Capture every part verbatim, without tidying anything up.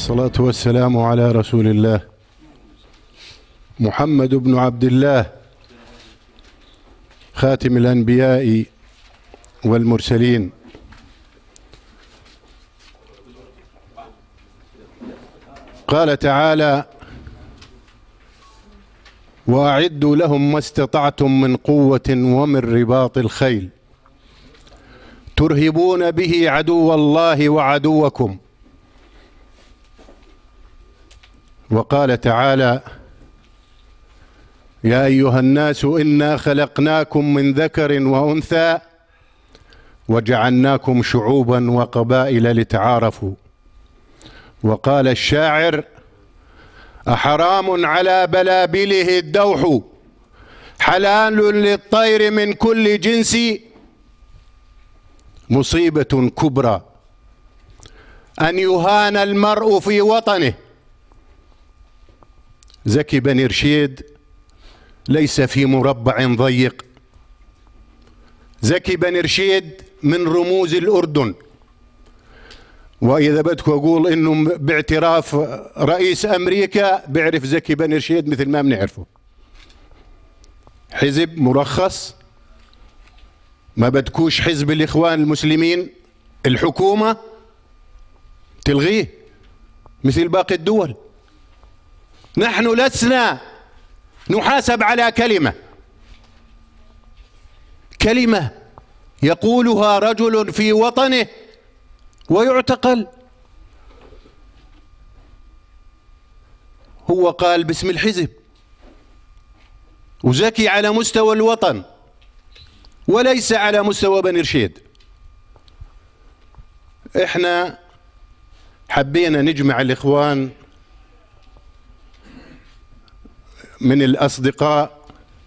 والصلاة والسلام على رسول الله محمد بن عبد الله خاتم الأنبياء والمرسلين. قال تعالى: وأعدوا لهم ما استطعتم من قوة ومن رباط الخيل ترهبون به عدو الله وعدوكم. وقال تعالى: يا أيها الناس إنا خلقناكم من ذكر وأنثى وجعلناكم شعوبا وقبائل لتعارفوا. وقال الشاعر: أحرام على بلابله الدوح حلال للطير من كل جنس مصيبة كبرى أن يهان المرء في وطنه. زكي بن رشيد ليس في مربع ضيق. زكي بن رشيد من رموز الأردن، وإذا بدك أقول إنه باعتراف رئيس أمريكا بيعرف زكي بن رشيد مثل ما بنعرفه. حزب مرخص، ما بدكوش حزب الإخوان المسلمين، الحكومة تلغيه مثل باقي الدول. نحن لسنا نحاسب على كلمة كلمة يقولها رجل في وطنه ويعتقل. هو قال باسم الحزب وزكي على مستوى الوطن وليس على مستوى بن رشيد. احنا حبينا نجمع الإخوان من الأصدقاء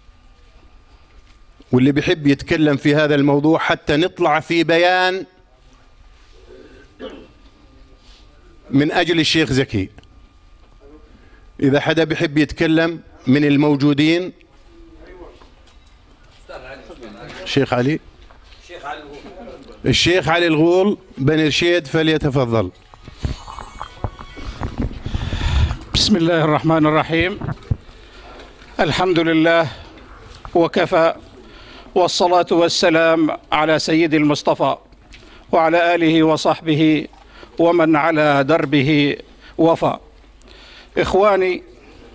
واللي بيحب يتكلم في هذا الموضوع حتى نطلع في بيان من أجل الشيخ زكي. إذا حدا بيحب يتكلم من الموجودين، الشيخ علي الشيخ علي الغول بن رشيد فليتفضل. بسم الله الرحمن الرحيم. الحمد لله وكفى، والصلاة والسلام على سيد المصطفى وعلى آله وصحبه ومن على دربه وفى. إخواني،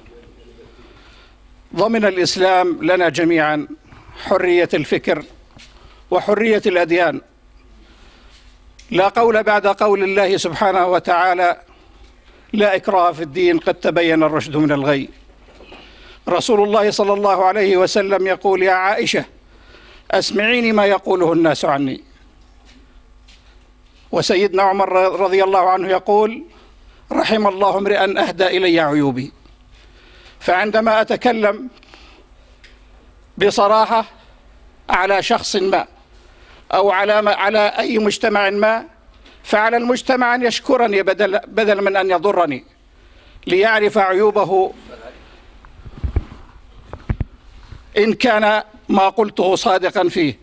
ضمن الإسلام لنا جميعا حرية الفكر وحرية الأديان. لا قول بعد قول الله سبحانه وتعالى: لا إكراه في الدين قد تبين الرشد من الغي. رسول الله صلى الله عليه وسلم يقول: يا عائشة أسمعيني ما يقوله الناس عني. وسيدنا عمر رضي الله عنه يقول: رحم الله امرئا أهدى إلي عيوبي. فعندما أتكلم بصراحة على شخص ما أو على على أي مجتمع ما، فعلى المجتمع أن يشكرني بدل بدل من أن يضرني، ليعرف عيوبه إن كان ما قلته صادقا فيه.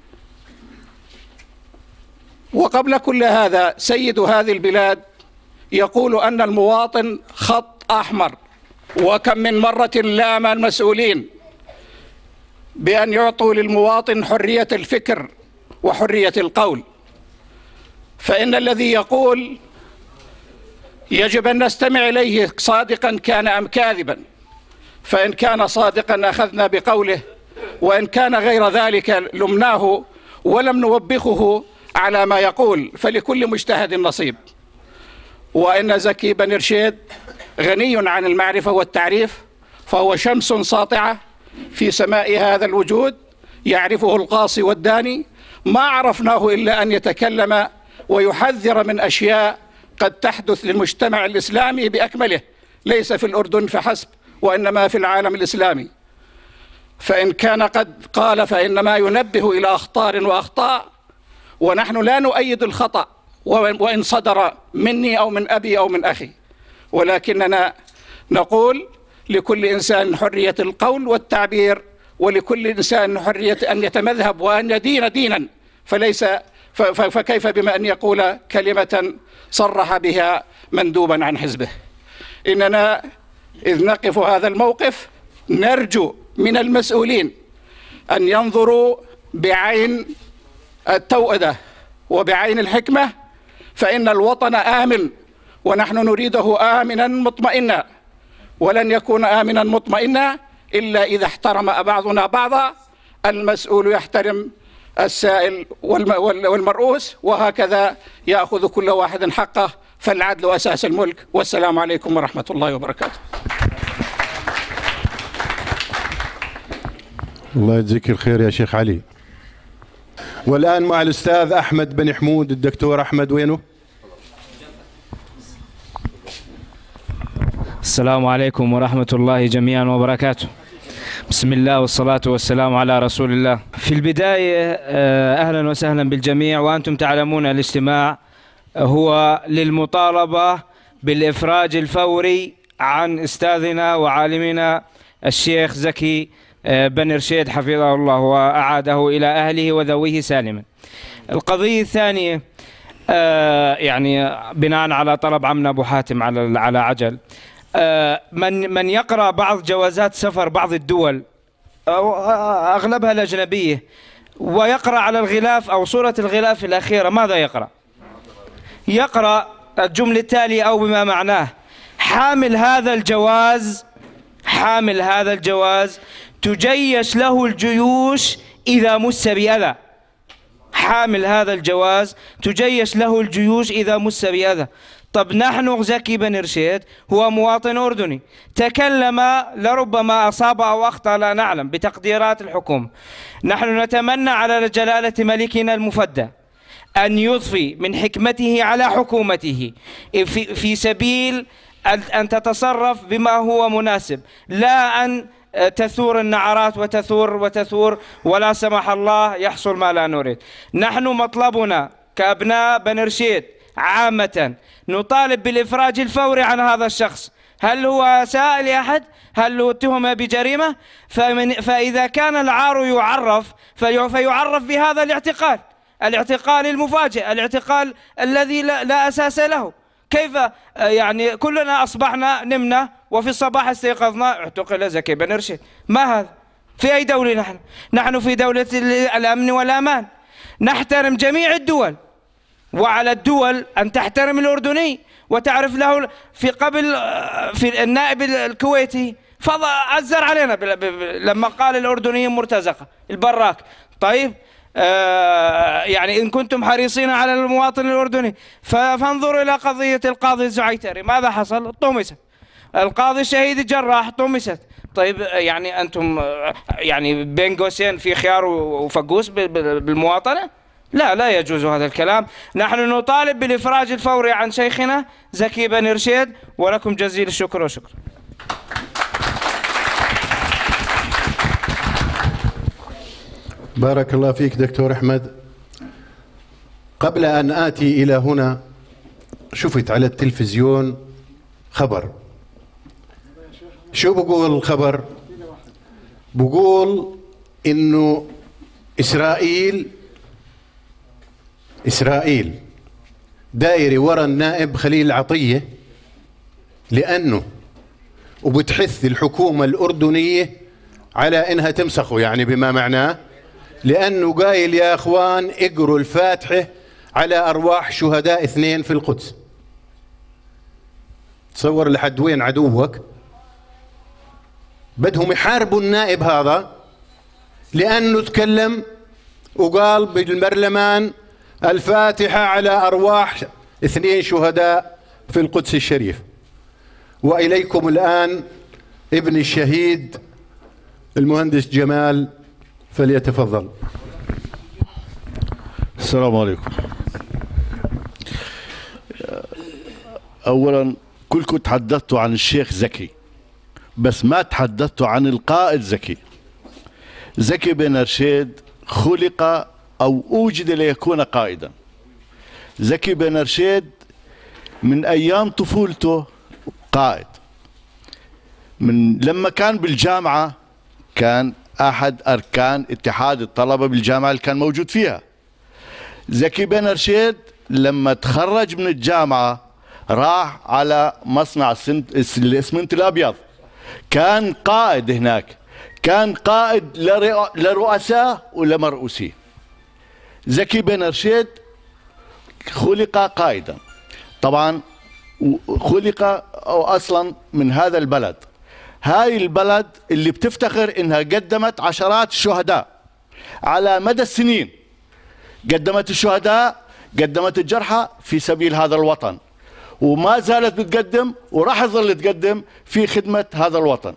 وقبل كل هذا سيد هذه البلاد يقول أن المواطن خط أحمر، وكم من مرة لام المسؤولين بأن يعطوا للمواطن حرية الفكر وحرية القول. فإن الذي يقول يجب أن نستمع إليه صادقا كان أم كاذبا. فإن كان صادقا أخذنا بقوله، وإن كان غير ذلك لمناه ولم نوبخه على ما يقول، فلكل مجتهد نصيب. وإن زكي بن رشيد غني عن المعرفة والتعريف، فهو شمس ساطعة في سماء هذا الوجود يعرفه القاصي والداني. ما عرفناه إلا أن يتكلم ويحذر من أشياء قد تحدث للمجتمع الإسلامي بأكمله، ليس في الأردن فحسب وإنما في العالم الإسلامي. فإن كان قد قال فإنما ينبه إلى أخطار وأخطاء، ونحن لا نؤيد الخطأ وإن صدر مني أو من أبي أو من أخي، ولكننا نقول لكل إنسان حرية القول والتعبير، ولكل إنسان حرية أن يتمذهب وأن يدين دينا، فليس فكيف بما أن يقول كلمة صرح بها مندوبا عن حزبه. إننا إذ نقف هذا الموقف نرجو من المسؤولين أن ينظروا بعين التوأدة وبعين الحكمة، فإن الوطن آمن ونحن نريده آمنا مطمئنا، ولن يكون آمنا مطمئنا إلا إذا احترم بعضنا بعضا، المسؤول يحترم السائل والمرؤوس، وهكذا يأخذ كل واحد حقه، فالعدل أساس الملك. والسلام عليكم ورحمة الله وبركاته. الله يجزيك الخير يا شيخ علي. والآن مع الأستاذ أحمد بن حمود. الدكتور أحمد وينه؟ السلام عليكم ورحمة الله جميعا وبركاته. بسم الله والصلاة والسلام على رسول الله. في البداية أهلا وسهلا بالجميع، وأنتم تعلمون الاجتماع هو للمطالبة بالإفراج الفوري عن أستاذنا وعالمنا الشيخ زكي بن رشيد حفظه الله وأعاده إلى أهله وذويه سالما. القضية الثانية يعني بناء على طلب عمنا أبو حاتم على على عجل، من من يقرأ بعض جوازات سفر بعض الدول أغلبها الأجنبية ويقرأ على الغلاف أو صورة الغلاف الأخيرة، ماذا يقرأ؟ يقرأ الجملة التالية أو بما معناه: حامل هذا الجواز حامل هذا الجواز تجيش له الجيوش إذا مس بأذى. حامل هذا الجواز تجيش له الجيوش إذا مس بأذى. طب نحن زكي بن رشيد هو مواطن أردني، تكلم لربما أصاب أو أخطأ لا نعلم بتقديرات الحكومة. نحن نتمنى على جلالة ملكنا المفدى أن يضفي من حكمته على حكومته في, في سبيل أن تتصرف بما هو مناسب، لا أن تثور النعرات وتثور وتثور ولا سمح الله يحصل ما لا نريد. نحن مطلبنا كأبناء بن رشيد عامة نطالب بالإفراج الفوري عن هذا الشخص. هل هو ساء لأحد؟ هل هو اتهم بجريمة؟ فمن فإذا كان العار يعرف فيعرف بهذا الاعتقال، الاعتقال المفاجئ، الاعتقال الذي لا, لا أساس له. كيف يعني كلنا أصبحنا نمنا وفي الصباح استيقظنا اعتقل زكي بن رشيد؟ ما هذا؟ في أي دولة نحن؟ نحن في دولة الأمن والأمان، نحترم جميع الدول، وعلى الدول أن تحترم الأردني وتعرف له. في قبل في النائب الكويتي فضل عزر علينا لما قال الأردنيين مرتزقة البراك. طيب آه يعني إن كنتم حريصين على المواطن الأردني فانظروا إلى قضية القاضي الزعيتري، ماذا حصل؟ طمست. القاضي الشهيد الجراح طمست. طيب يعني أنتم يعني بين قوسين في خيار وفقوس بالمواطنة؟ لا، لا يجوز هذا الكلام. نحن نطالب بالإفراج الفوري عن شيخنا زكي بن رشيد، ولكم جزيل الشكر وشكر. بارك الله فيك دكتور أحمد. قبل أن آتي إلى هنا شفت على التلفزيون خبر. شو بقول الخبر؟ بقول إنه إسرائيل إسرائيل دايري ورا النائب خليل عطية لأنه وبتحث الحكومة الأردنية على إنها تمسخه، يعني بما معناه لأنه قايل يا أخوان اقروا الفاتحة على أرواح شهداء اثنين في القدس. تصور لحد وين عدوك. بدهم يحاربوا النائب هذا لأنه تكلم وقال بالبرلمان الفاتحة على أرواح اثنين شهداء في القدس الشريف. وإليكم الآن ابن الشهيد المهندس جمال، فليتفضل. السلام عليكم. أولا كلكم تحدثتوا عن الشيخ زكي، بس ما تحدثتوا عن القائد زكي. زكي بن رشيد خلق أو أوجد ليكون قائدا. زكي بن رشيد من أيام طفولته قائد. من لما كان بالجامعة كان أحد أركان اتحاد الطلبة بالجامعة اللي كان موجود فيها. زكي بن رشيد لما تخرج من الجامعة راح على مصنع الاسمنت الأبيض، كان قائد هناك، كان قائد لرؤساء ولمرؤوسين. زكي بن رشيد خلق قائدا، طبعا خلق أصلا من هذا البلد. هاي البلد اللي بتفتخر انها قدمت عشرات الشهداء على مدى السنين، قدمت الشهداء، قدمت الجرحى في سبيل هذا الوطن، وما زالت بتقدم وراح تظل تقدم في خدمة هذا الوطن.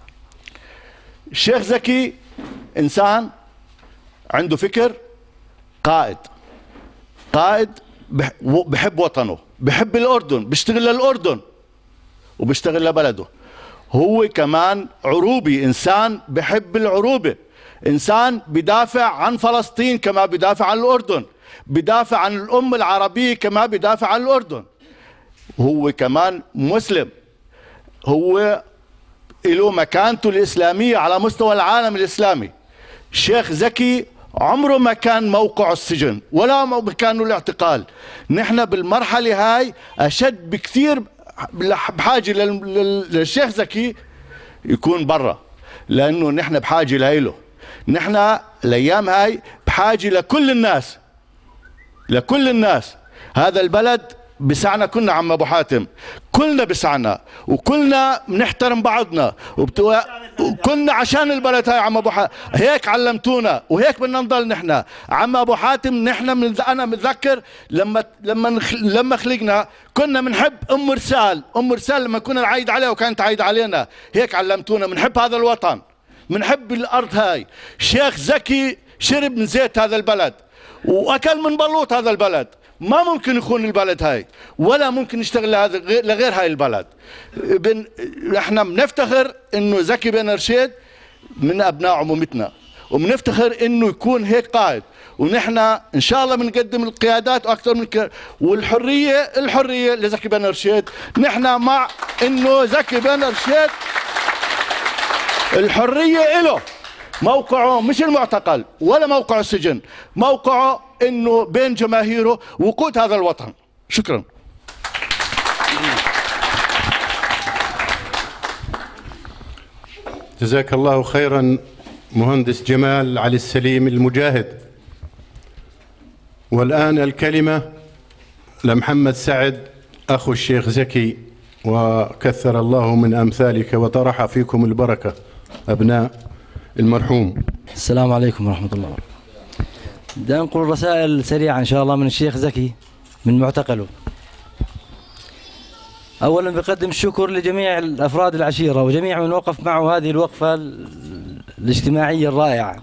الشيخ زكي إنسان عنده فكر، قائد قائد بحب وطنه، بحب الأردن، بيشتغل للأردن وبيشتغل لبلده. هو كمان عروبي، إنسان بحب العروبة، إنسان بدافع عن فلسطين كما بدافع عن الأردن، بدافع عن الأمة العربية كما بدافع عن الأردن. هو كمان مسلم، هو له مكانته الإسلامية على مستوى العالم الإسلامي. الشيخ زكي عمره ما كان موقعه السجن ولا مكانه الاعتقال. نحن بالمرحلة هاي أشد بكثير بحاجة للشيخ زكي يكون برا، لأنه نحن بحاجة له. نحن الأيام هاي بحاجة لكل الناس، لكل الناس. هذا البلد بسعنا كلنا عم أبو حاتم، كلنا بسعنا وكلنا بنحترم بعضنا وبتو... وكلنا عشان البلد هاي عم أبو حاتم. هيك علمتونا وهيك بدنا نضل نحن عم أبو حاتم. نحن من... أنا متذكر لما لما نخ... لما خلقنا كنا بنحب أم رسال، أم رسال لما كنا نعيد عليها وكانت تعيد علينا. هيك علمتونا، بنحب هذا الوطن، بنحب الأرض هاي. شيخ زكي شرب من زيت هذا البلد وأكل من بلوط هذا البلد. ما ممكن يخون البلد هاي ولا ممكن يشتغل لهذا لغير هاي البلد. بن... احنا بنفتخر انه زكي بن رشيد من ابناء عمومتنا، وبنفتخر انه يكون هيك قائد. ونحن ان شاء الله بنقدم القيادات واكثر من كده. والحريه الحريه لزكي بن رشيد. نحن مع انه زكي بن رشيد الحريه له، موقعه مش المعتقل ولا موقعه السجن، موقعه انه بين جماهيره وقود هذا الوطن. شكرا. جزاك الله خيرا مهندس جمال علي السليم المجاهد. والآن الكلمة لمحمد سعد أخو الشيخ زكي، وكثر الله من أمثالك وطرح فيكم البركة أبناء المرحوم. السلام عليكم ورحمة الله. بدنا نقول رسائل سريعة إن شاء الله من الشيخ زكي من معتقله. أولا بقدم الشكر لجميع الأفراد العشيرة وجميع من وقف معه هذه الوقفة الاجتماعية الرائعة.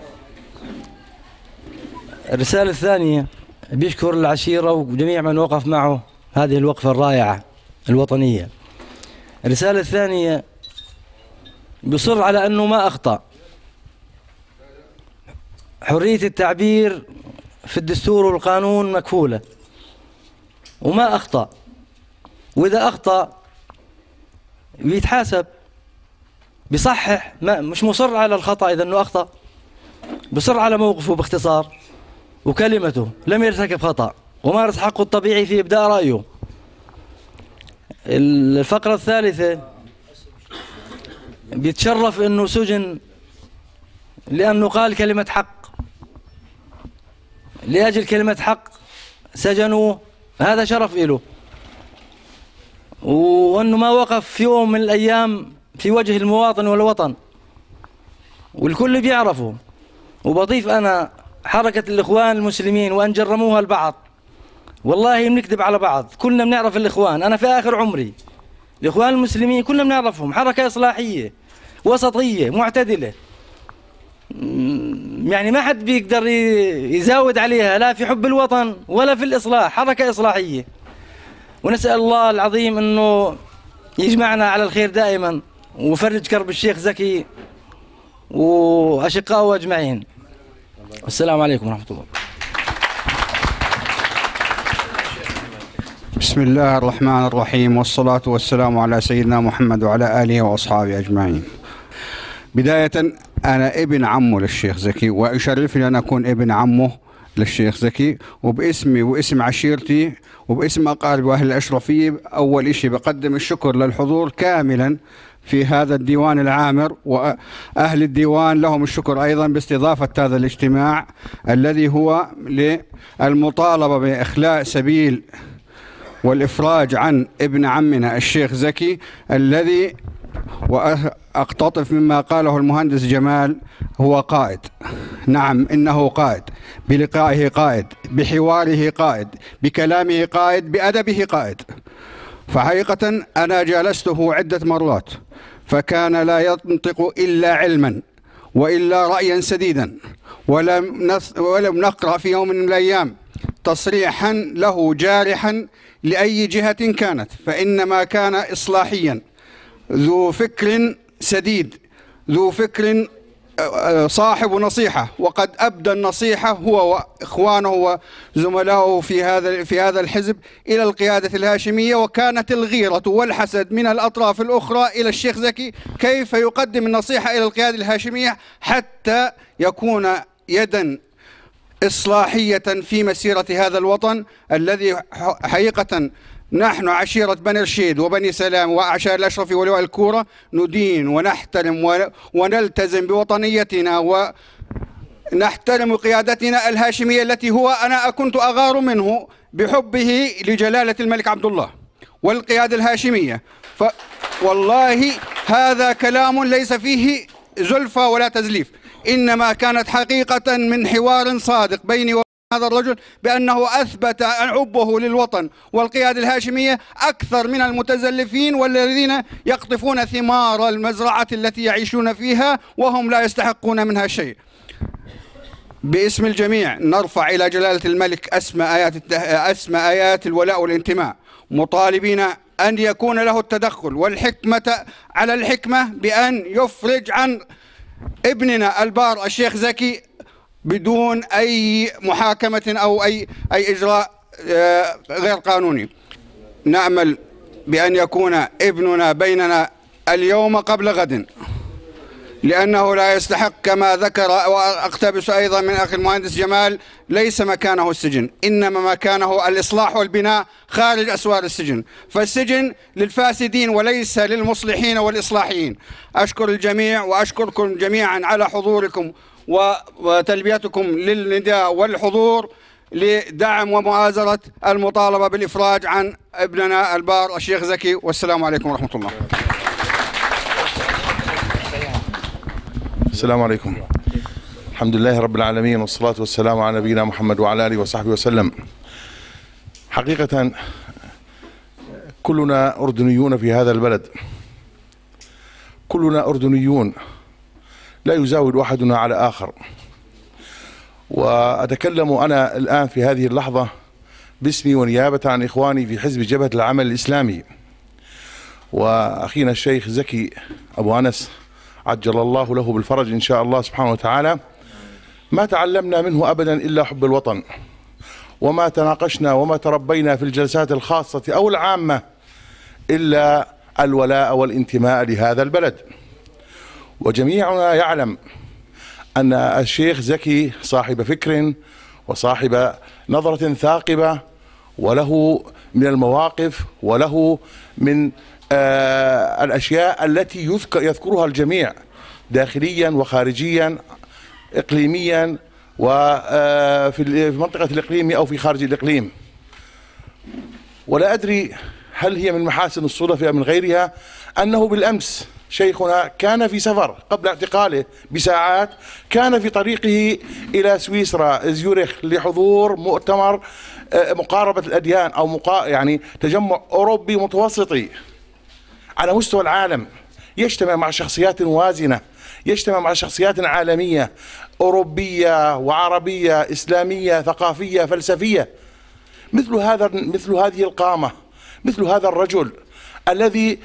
الرسالة الثانية بيشكر العشيرة وجميع من وقف معه هذه الوقفة الرائعة الوطنية. الرسالة الثانية بيصر على أنه ما أخطأ. حرية التعبير في الدستور والقانون مكفولة وما أخطأ، وإذا أخطأ بيتحاسب بيصحح، ما مش مصر على الخطأ. إذا أنه أخطأ بصر على موقفه باختصار وكلمته، لم يرتكب خطأ ومارس حقه الطبيعي في إبداء رأيه. الفقرة الثالثة بيتشرف أنه سجن لأنه قال كلمة حق، لأجل كلمة حق سجنوه، هذا شرف له. وأنه ما وقف في يوم من الأيام في وجه المواطن والوطن والكل بيعرفه. وبضيف أنا حركة الإخوان المسلمين وأن جرموها البعض، والله بنكذب على بعض، كلنا بنعرف الإخوان. أنا في آخر عمري الإخوان المسلمين كلنا بنعرفهم، حركة إصلاحية وسطية معتدلة، يعني ما حد بيقدر يزاود عليها لا في حب الوطن ولا في الإصلاح، حركة إصلاحية. ونسأل الله العظيم أنه يجمعنا على الخير دائما ويفرج كرب الشيخ زكي وأشقائه أجمعين. والسلام عليكم ورحمة الله. بسم الله الرحمن الرحيم، والصلاة والسلام على سيدنا محمد وعلى آله وأصحابه أجمعين. بداية أنا ابن عمه للشيخ زكي، ويشرفني أن أكون ابن عمه للشيخ زكي، وباسمي واسم عشيرتي وباسم أقارب وأهل الأشرفية أول إشي بقدم الشكر للحضور كاملا في هذا الديوان العامر، وأهل الديوان لهم الشكر أيضا باستضافة هذا الاجتماع الذي هو للمطالبة بإخلاء سبيل والإفراج عن ابن عمنا الشيخ زكي الذي، وأقتطف مما قاله المهندس جمال، هو قائد. نعم إنه قائد، بلقائه قائد، بحواره قائد، بكلامه قائد، بأدبه قائد. فحقيقة أنا جالسته عدة مرات فكان لا ينطق إلا علما وإلا رأيا سديدا، ولم, نص ولم نقرأ في يوم من الأيام تصريحا له جارحا لأي جهة كانت، فإنما كان إصلاحيا، ذو فكر سديد، ذو فكر صاحب نصيحة، وقد أبدى النصيحة هو وإخوانه وزملائه في هذا في هذا الحزب إلى القيادة الهاشمية، وكانت الغيرة والحسد من الأطراف الأخرى إلى الشيخ زكي كيف يقدم النصيحة إلى القيادة الهاشمية حتى يكون يدا إصلاحية في مسيرة هذا الوطن الذي حقيقة نحن عشيرة بني رشيد وبني سلام وأعشار الأشرف ولواء الكورة ندين ونحترم ونلتزم بوطنيتنا ونحترم قيادتنا الهاشمية التي هو أنا كنت أغار منه بحبه لجلالة الملك عبد الله والقيادة الهاشمية. والله هذا كلام ليس فيه زلفى ولا تزليف، إنما كانت حقيقة من حوار صادق بيني وبين هذا الرجل بأنه أثبت حبه للوطن والقيادة الهاشمية أكثر من المتزلفين والذين يقطفون ثمار المزرعة التي يعيشون فيها وهم لا يستحقون منها شيء. باسم الجميع نرفع إلى جلالة الملك أسمى آيات الته... أسمى آيات الولاء والانتماء، مطالبين أن يكون له التدخل والحكمة على الحكمة بأن يفرج عن ابننا البار الشيخ زكي بدون أي محاكمة أو أي أي إجراء غير قانوني. نأمل بأن يكون ابننا بيننا اليوم قبل غد، لأنه لا يستحق كما ذكر، وأقتبس أيضا من أخي المهندس جمال، ليس مكانه السجن، إنما مكانه الإصلاح والبناء خارج أسوار السجن، فالسجن للفاسدين وليس للمصلحين والإصلاحيين. أشكر الجميع وأشكركم جميعا على حضوركم وتلبيتكم للنداء والحضور لدعم ومؤازرة المطالبة بالإفراج عن ابننا البار الشيخ زكي، والسلام عليكم ورحمة الله. السلام عليكم. الحمد لله رب العالمين، والصلاة والسلام على نبينا محمد وعلى آله وصحبه وسلم. حقيقة كلنا أردنيون في هذا البلد، كلنا أردنيون، لا يزاود أحدنا على آخر. وأتكلم أنا الآن في هذه اللحظة باسمي ونيابة عن إخواني في حزب جبهة العمل الإسلامي، وأخينا الشيخ زكي أبو أنس عجل الله له بالفرج إن شاء الله سبحانه وتعالى. ما تعلمنا منه أبدا إلا حب الوطن، وما تناقشنا وما تربينا في الجلسات الخاصة أو العامة إلا الولاء والانتماء لهذا البلد. وجميعنا يعلم أن الشيخ زكي صاحب فكر وصاحب نظرة ثاقبة، وله من المواقف وله من آه الأشياء التي يذكر يذكرها الجميع داخليا وخارجيا، إقليميا وفي منطقة الإقليم أو في خارج الإقليم. ولا أدري هل هي من محاسن الصدف أم من غيرها أنه بالأمس شيخنا كان في سفر قبل اعتقاله بساعات، كان في طريقه إلى سويسرا زيورخ لحضور مؤتمر مقاربة الأديان أو مقا... يعني تجمع أوروبي متوسطي على مستوى العالم، يجتمع مع شخصيات وازنة، يجتمع مع شخصيات عالمية أوروبية وعربية إسلامية ثقافية فلسفية. مثل هذا مثل هذه القامة، مثل هذا الرجل الذي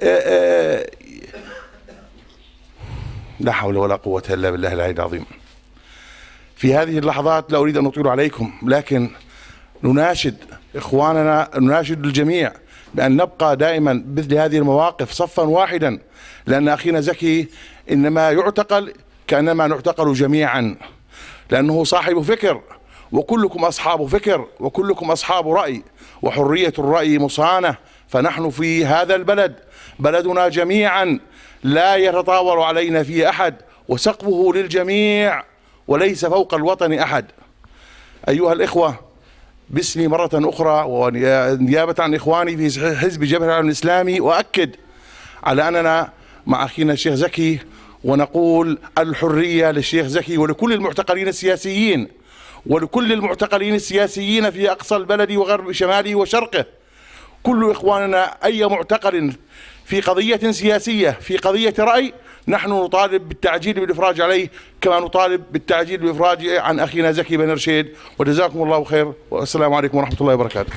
لا حول ولا قوة إلا بالله العلي العظيم. في هذه اللحظات لا أريد أن أطيل عليكم، لكن نناشد إخواننا، نناشد الجميع بأن نبقى دائما مثل هذه المواقف صفا واحدا، لأن أخينا زكي إنما يعتقل كأنما نعتقل جميعا، لأنه صاحب فكر وكلكم أصحاب فكر، وكلكم أصحاب رأي، وحرية الرأي مصانة. فنحن في هذا البلد بلدنا جميعا لا يتطاول علينا فيه أحد، وسقفه للجميع وليس فوق الوطن أحد. أيها الإخوة، باسمي مرة أخرى ونيابة عن إخواني في حزب جبهة العالم الإسلامي أؤكد على أننا مع أخينا الشيخ زكي، ونقول الحرية للشيخ زكي ولكل المعتقلين السياسيين، ولكل المعتقلين السياسيين في أقصى البلد وغرب شماله وشرقه. كل إخواننا أي معتقل في قضية سياسية في قضية رأي نحن نطالب بالتعجيل بالإفراج عليه، كما نطالب بالتعجيل بالإفراج عن أخينا زكي بن رشيد. وجزاكم الله خير، والسلام عليكم ورحمة الله وبركاته.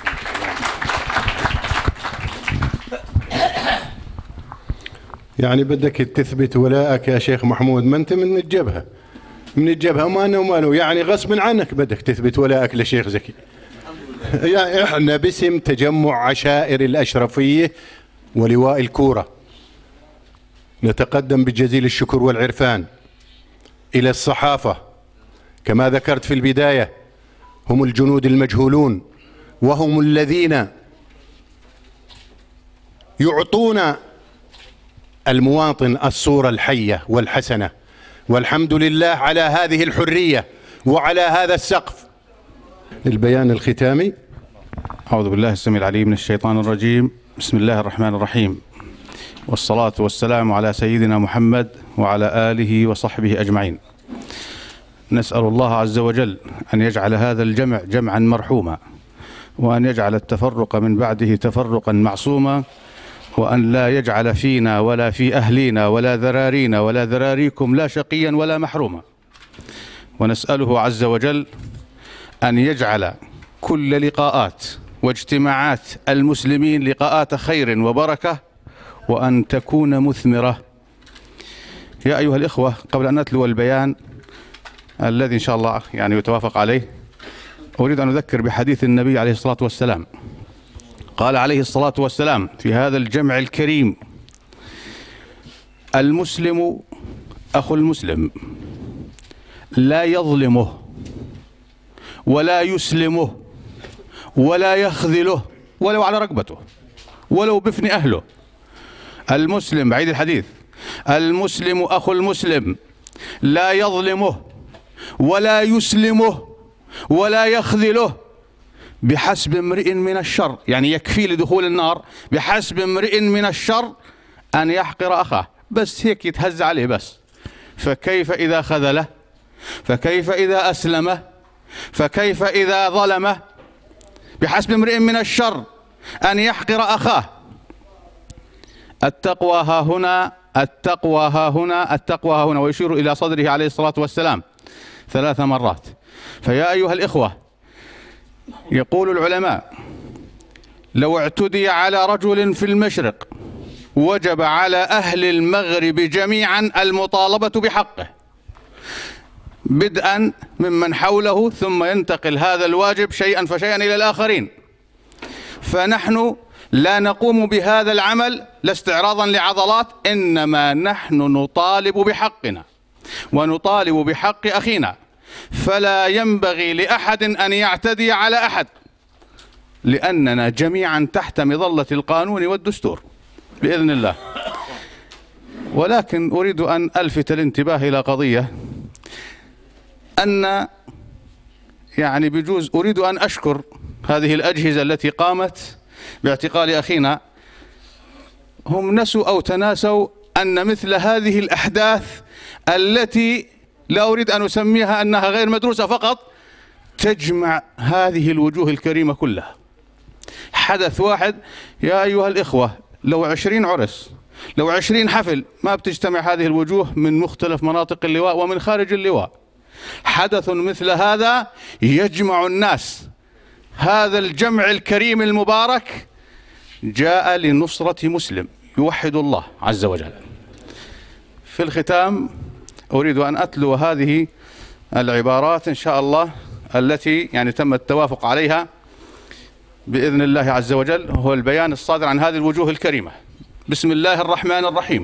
يعني بدك تثبت ولاءك يا شيخ محمود، ما أنت من الجبهة، من الجبهة وما أنا وماله، يعني غصب عنك بدك تثبت ولاءك لشيخ زكي. يعني احنا باسم تجمع عشائر الأشرفية ولواء الكورة نتقدم بجزيل الشكر والعرفان إلى الصحافة، كما ذكرت في البداية هم الجنود المجهولون، وهم الذين يعطون المواطن الصورة الحية والحسنة. والحمد لله على هذه الحرية وعلى هذا السقف. البيان الختامي. أعوذ بالله السميع العليم من الشيطان الرجيم. بسم الله الرحمن الرحيم، والصلاة والسلام على سيدنا محمد وعلى آله وصحبه أجمعين. نسأل الله عز وجل أن يجعل هذا الجمع جمعا مرحوما، وأن يجعل التفرق من بعده تفرقا معصوما، وأن لا يجعل فينا ولا في أهلينا ولا ذرارينا ولا ذراريكم لا شقيا ولا محروما. ونسأله عز وجل أن يجعل كل لقاءات واجتماعات المسلمين لقاءات خير وبركة، وأن تكون مثمرة. يا أيها الإخوة، قبل أن نتلو البيان الذي إن شاء الله يعني يتوافق عليه، أريد أن أذكر بحديث النبي عليه الصلاة والسلام. قال عليه الصلاة والسلام في هذا الجمع الكريم: المسلم أخو المسلم، لا يظلمه ولا يسلمه ولا يخذله ولو على رقبته ولو بفن أهله. المسلم، بعيد الحديث، المسلم أخو المسلم لا يظلمه ولا يسلمه ولا يخذله، بحسب امرئ من الشر، يعني يكفي لدخول النار، بحسب امرئ من الشر أن يحقر أخاه، بس هيك يتهز عليه بس. فكيف إذا خذله؟ فكيف إذا أسلمه؟ فكيف إذا ظلمه؟ بحسب امرئ من الشر أن يحقر أخاه. التقوى ها هنا، التقوى ها هنا، التقوى ها هنا، ويشير إلى صدره عليه الصلاة والسلام ثلاث مرات. فيا أيها الإخوة، يقول العلماء: لو اعتدي على رجل في المشرق وجب على أهل المغرب جميعا المطالبة بحقه، بدءا ممن حوله، ثم ينتقل هذا الواجب شيئا فشيئا إلى الآخرين. فنحن لا نقوم بهذا العمل لا استعراضا لعضلات، إنما نحن نطالب بحقنا ونطالب بحق أخينا. فلا ينبغي لأحد أن يعتدي على أحد، لأننا جميعا تحت مظلة القانون والدستور بإذن الله. ولكن أريد أن ألفت الانتباه إلى قضية، أن يعني بجوز أريد أن أشكر هذه الأجهزة التي قامت باعتقال أخينا. هم نسوا أو تناسوا أن مثل هذه الأحداث التي لا أريد أن أسميها أنها غير مدروسة فقط، تجمع هذه الوجوه الكريمة كلها. حدث واحد يا أيها الإخوة، لو عشرين عرس، لو عشرين حفل، ما بتجتمع هذه الوجوه من مختلف مناطق اللواء ومن خارج اللواء. حدث مثل هذا يجمع الناس، هذا الجمع الكريم المبارك جاء لنصرة مسلم يوحد الله عز وجل. في الختام أريد أن أتلو هذه العبارات إن شاء الله التي يعني تم التوافق عليها بإذن الله عز وجل، هو البيان الصادر عن هذه الوجوه الكريمة. بسم الله الرحمن الرحيم.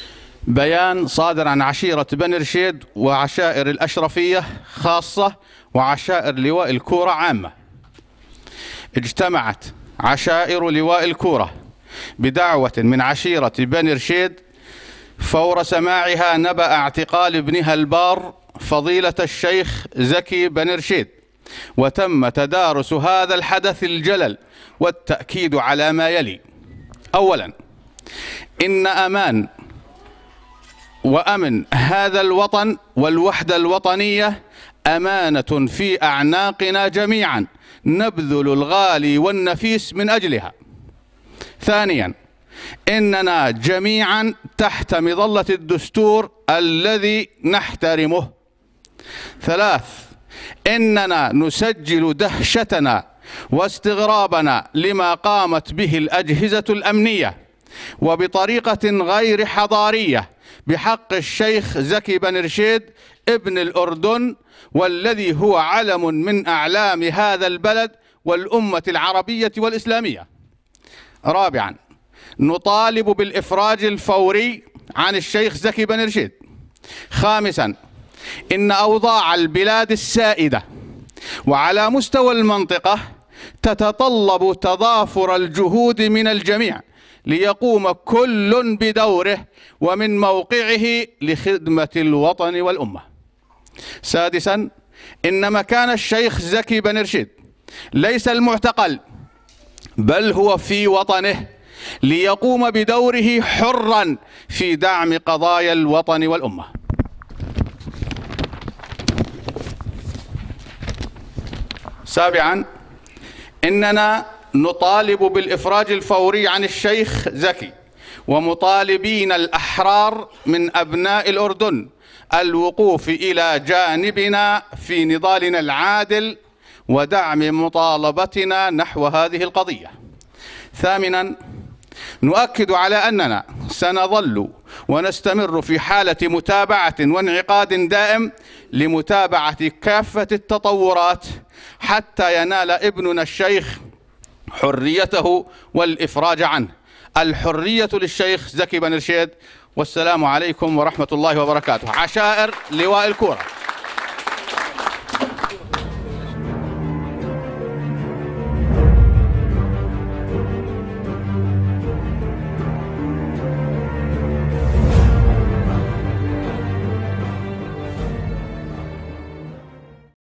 بيان صادر عن عشيرة بني رشيد وعشائر الأشرفية خاصة، وعشائر لواء الكورة عامة. اجتمعت عشائر لواء الكورة بدعوة من عشيرة بني رشيد فور سماعها نبأ اعتقال ابنها البار فضيلة الشيخ زكي بن رشيد، وتم تدارس هذا الحدث الجلل والتأكيد على ما يلي: أولا، إن أمان وأمن هذا الوطن والوحدة الوطنية أمانة في أعناقنا جميعا نبذل الغالي والنفيس من أجلها. ثانيا، إننا جميعا تحت مظلة الدستور الذي نحترمه. ثلاث، إننا نسجل دهشتنا واستغرابنا لما قامت به الأجهزة الأمنية وبطريقة غير حضارية بحق الشيخ زكي بن رشيد ابن الأردن، والذي هو علم من أعلام هذا البلد والأمة العربية والإسلامية. رابعا، نطالب بالإفراج الفوري عن الشيخ زكي بن رشيد. خامسا، إن أوضاع البلاد السائدة وعلى مستوى المنطقة تتطلب تضافر الجهود من الجميع ليقوم كل بدوره ومن موقعه لخدمة الوطن والأمة. سادسا، إن مكان الشيخ زكي بن رشيد ليس المعتقل، بل هو في وطنه ليقوم بدوره حرا في دعم قضايا الوطن والأمة. سابعا، إننا نطالب بالإفراج الفوري عن الشيخ زكي ومطالبين الأحرار من أبناء الأردن الوقوف إلى جانبنا في نضالنا العادل ودعم مطالبتنا نحو هذه القضية. ثامنا، نؤكد على أننا سنظل ونستمر في حالة متابعة وانعقاد دائم لمتابعة كافة التطورات حتى ينال ابننا الشيخ حريته والإفراج عنه. الحرية للشيخ زكي بن رشيد، والسلام عليكم ورحمة الله وبركاته. عشائر لواء الكورة.